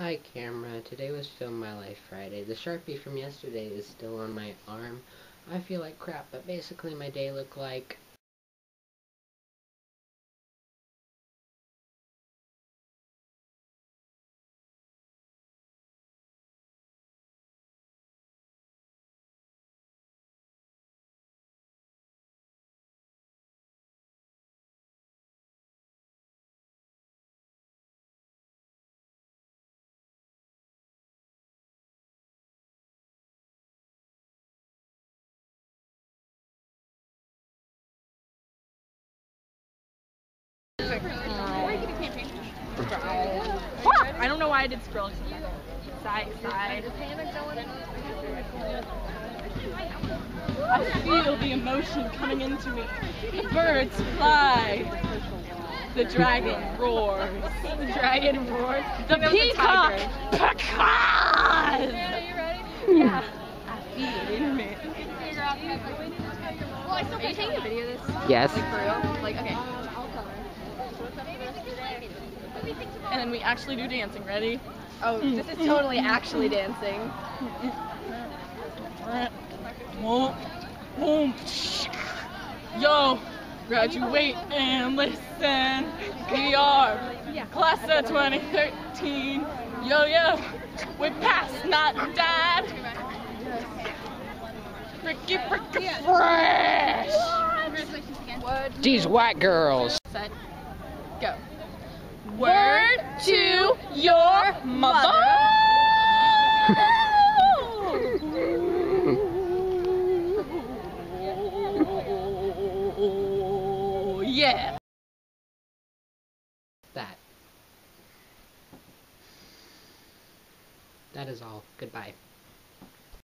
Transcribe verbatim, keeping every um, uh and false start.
Hi camera, today was Film My Life Friday. The Sharpie from yesterday is still on my arm. I feel like crap, but basically my day looked like... I don't know why I did scroll. Side, side. I feel the emotion coming into me. The birds fly. The dragon roars. The dragon roars. The peacock pecaws. Are you ready? Yeah. I feel it in me. Well, I still Are you taking a video of this? Yes. Like for real? Like, okay. And then we actually do dancing. Ready? Oh, this is totally actually dancing. Boom, boom. Yo, graduate and listen. We are class of twenty thirteen. Yo, yo, we passed, not died. Fricky, fricky, fresh. Congratulations again. These white girls! Set. Go. Word to your mother. Yeah. That. That is all. Goodbye.